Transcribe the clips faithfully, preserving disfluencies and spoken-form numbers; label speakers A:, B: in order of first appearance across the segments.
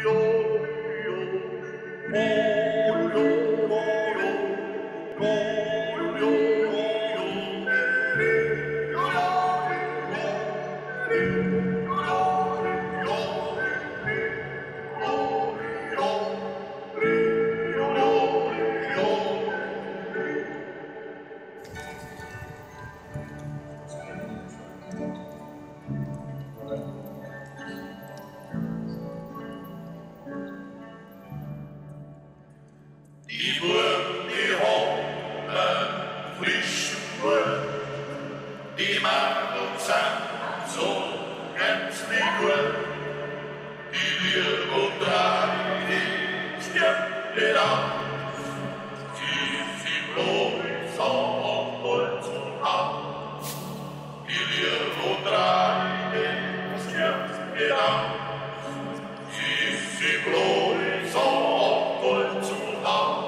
A: Die Burgen, die Hohen, frisch gut, die Mandeln sind so gänzlich gut, die Liebe und drei, die stirbt nicht aus, sie sind bloß auf Holz und Haus, die Liebe und drei, die stirbt nicht aus, sie sind bloß auf Holz und Haus.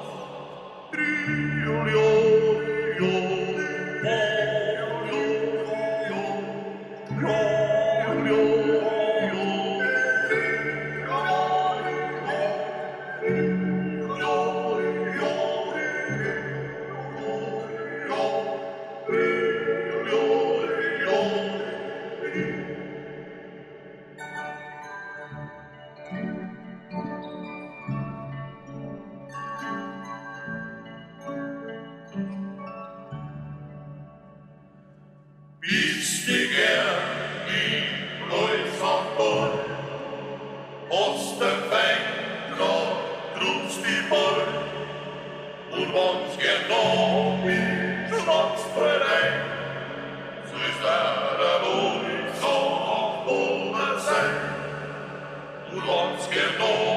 A: Bist du gern in Leutsambor, hast den Feind grad trotz die Ball, und wenn's gern noch mit Schwanz verleiht, so ist der wohl so auf oben sein, und wenn's gern noch